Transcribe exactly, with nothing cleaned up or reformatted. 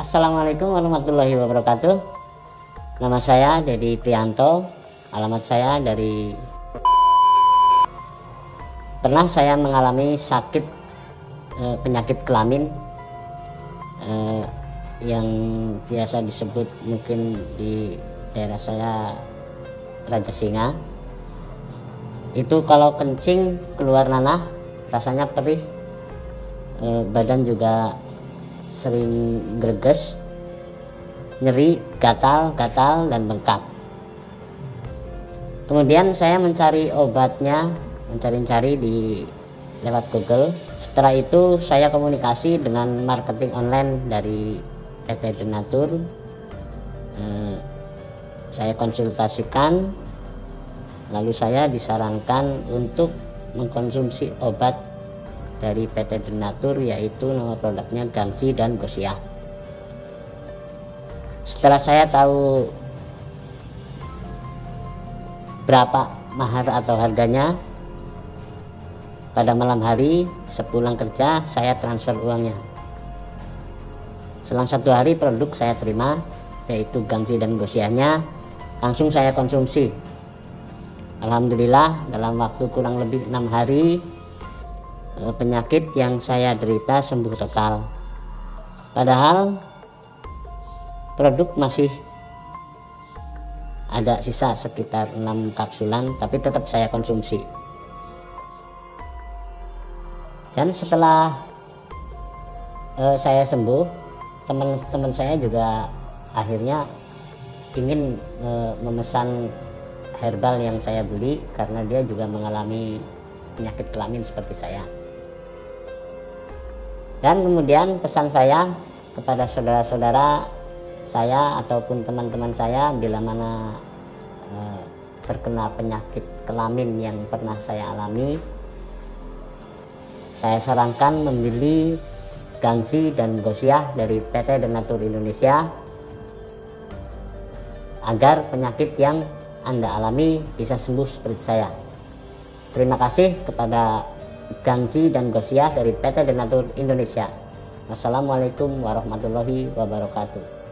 Assalamualaikum warahmatullahi wabarakatuh. Nama saya Dedi Prianto. Alamat saya dari. Pernah saya mengalami sakit eh, penyakit kelamin eh, yang biasa disebut mungkin di daerah saya Raja Singa. Itu kalau kencing keluar nanah rasanya perih, eh, badan juga sering greges, nyeri, gatal-gatal dan bengkak. Kemudian saya mencari obatnya, mencari-cari di lewat Google. Setelah itu saya komunikasi dengan marketing online dari P T Denatur. Eh, saya konsultasikan, lalu saya disarankan untuk mengkonsumsi obat dari P T Denatur, yaitu nama produknya Gangsi dan Gosia. Setelah saya tahu berapa mahar atau harganya, pada malam hari sepulang kerja saya transfer uangnya. Selang satu hari produk saya terima, yaitu Gangsi dan Gosianya, langsung saya konsumsi. Alhamdulillah dalam waktu kurang lebih enam hari penyakit yang saya derita sembuh total. Padahal produk masih ada sisa sekitar enam kapsulan, tapi tetap saya konsumsi. Dan setelah eh, saya sembuh, teman-teman saya juga akhirnya ingin eh, memesan herbal yang saya beli karena dia juga mengalami penyakit kelamin seperti saya. Dan kemudian pesan saya kepada saudara-saudara saya ataupun teman-teman saya bila mana eh, terkena penyakit kelamin yang pernah saya alami, saya sarankan membeli Gangsi dan Gosia dari P T Denatur Indonesia agar penyakit yang Anda alami bisa sembuh seperti saya. Terima kasih kepada Gangsi dan Gosia dari P T Denatur Indonesia. Wassalamualaikum warahmatullahi wabarakatuh.